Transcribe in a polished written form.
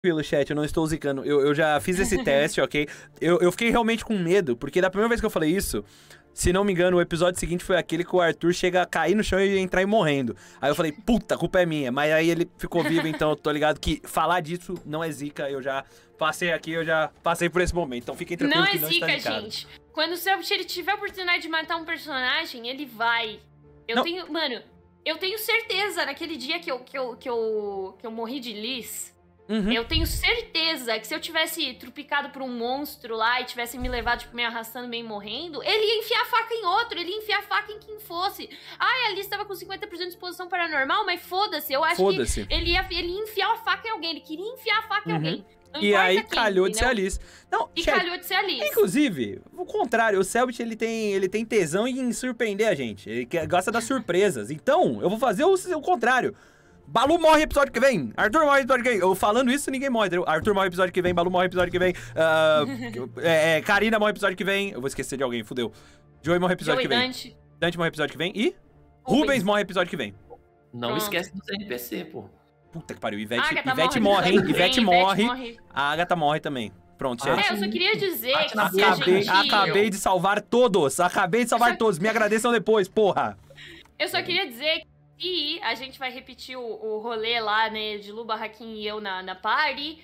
Tranquilo, chat, eu não estou zicando. Eu já fiz esse teste, ok? Eu fiquei realmente com medo, porque da primeira vez que eu falei isso, se não me engano, o episódio seguinte foi aquele que o Arthur chega a cair no chão e entrar e morrendo. Aí eu falei, puta, a culpa é minha. Mas aí ele ficou vivo, então eu tô ligado que falar disso não é zica. Eu já passei aqui, eu já passei por esse momento. Então fiquem tranquilos que não está zicado. Não é zica, gente. Quando o Selbit, ele tiver a oportunidade de matar um personagem, ele vai. Mano, eu tenho certeza, naquele dia que eu morri de Liz... Eu tenho certeza que se eu tivesse trupicado por um monstro lá e tivesse me levado, tipo, me arrastando, meio morrendo, ele ia enfiar a faca em outro, ele ia enfiar a faca em quem fosse. Ai, a Alice tava com 50% de exposição paranormal, mas foda-se, eu acho que ele ia enfiar a faca em alguém, ele queria enfiar a faca em alguém. E aí calhou de ser a Alice. Não, calhou de ser a Alice. Inclusive, o contrário, o Selbit, ele tem tesão em surpreender a gente. Ele gosta das surpresas. Então, eu vou fazer o contrário. Balu morre episódio que vem. Arthur morre episódio que vem. Eu falando isso, ninguém morre, entendeu? Arthur morre episódio que vem. Balu morre episódio que vem. Karina morre episódio que vem. Eu vou esquecer de alguém, fudeu. Joey morre episódio que vem. Dante morre episódio que vem. E Rubens morre episódio que vem. Não esquece dos NPC, pô. Puta que pariu. Ivete morre, hein? Ivete morre. A Agatha morre também. Pronto, gente. Eu só queria dizer que acabei de salvar todos. Acabei de salvar todos. Me agradeçam depois, porra. Eu só queria dizer que a gente vai repetir o rolê lá, né, de Lu, Barraquinha e eu na party.